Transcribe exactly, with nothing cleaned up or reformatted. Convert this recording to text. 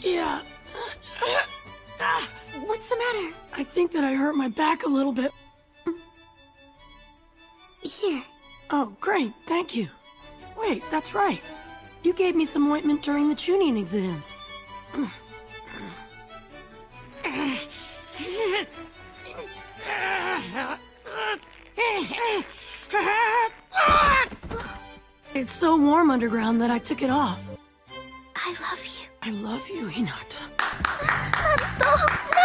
Yeah. What's the matter? I think that I hurt my back a little bit. Here. Oh, great, thank you. Wait, that's right. You gave me some ointment during the tuning exams. It's so warm underground that I took it off. I love you. I love you, Hinata. Naruto!